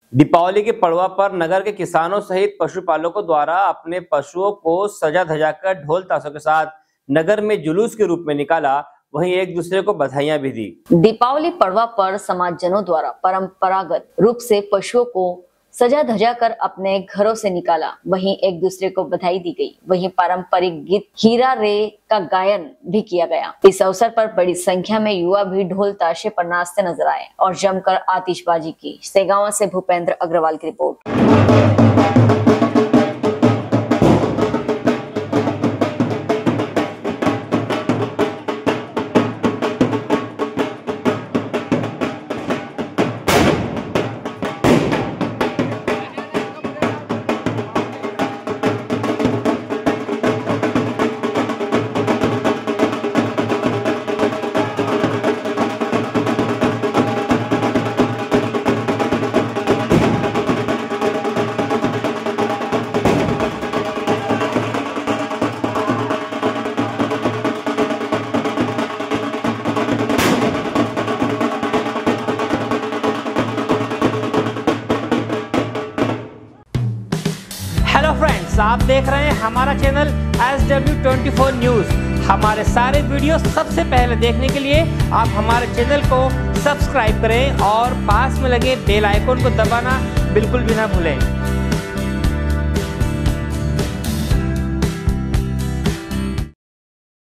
दीपावली के पड़वा पर नगर के किसानों सहित पशुपालकों द्वारा अपने पशुओं को सजा धजाकर ढोल ताशों के साथ नगर में जुलूस के रूप में निकाला, वहीं एक दूसरे को बधाइयां भी दी। दीपावली पड़वा पर समाजजनों द्वारा परंपरागत रूप से पशुओं को सजा धजा कर अपने घरों से निकाला, वहीं एक दूसरे को बधाई दी गई। वहीं पारंपरिक गीत हीरा रे का गायन भी किया गया। इस अवसर पर बड़ी संख्या में युवा भी ढोल ताशे पर नाचते नजर आए और जमकर आतिशबाजी की। सेगांव से भूपेंद्र अग्रवाल की रिपोर्ट। हेलो फ्रेंड्स, आप देख रहे हैं हमारा चैनल SW24 न्यूज। हमारे सारे वीडियो सबसे पहले देखने के लिए आप हमारे चैनल को सब्सक्राइब करें और पास में लगे बेल आइकन को दबाना बिल्कुल भी ना भूलें।